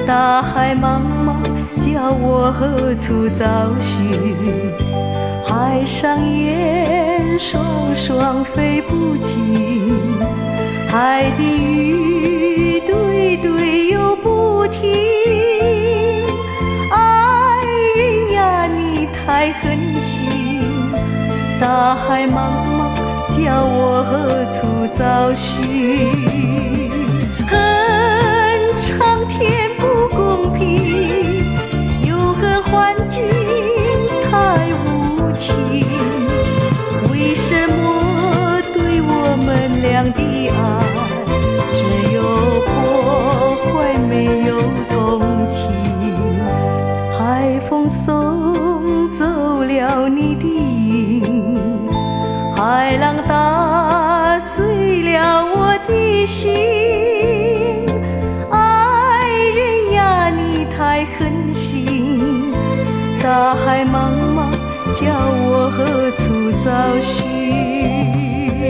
大海茫茫，叫我何处找寻？海上雁双双飞不尽，海底鱼对对游不停。爱人呀，你太狠心！大海茫茫，叫我何处找寻？恨苍天不公平，又恨环境太无情。为什么对我们俩的爱只有破坏没有同情？海风送走了你的影，海浪打碎了我的心。太狠心！大海茫茫，叫我何处找寻？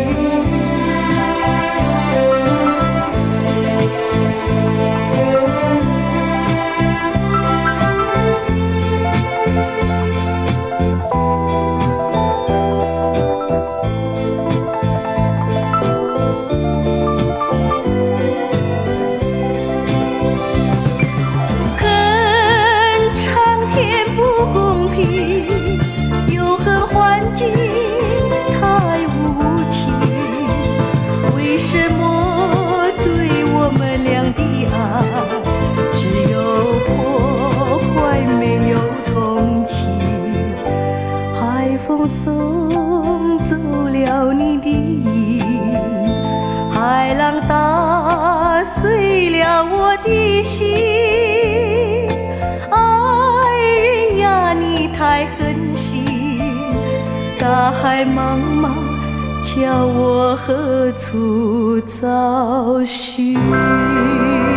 又恨环境太无情，为什么对我们俩的爱只有破坏没有同情？海风送走了你的影，海浪打碎了我的心。太狠心！大海茫茫，叫我何处找寻？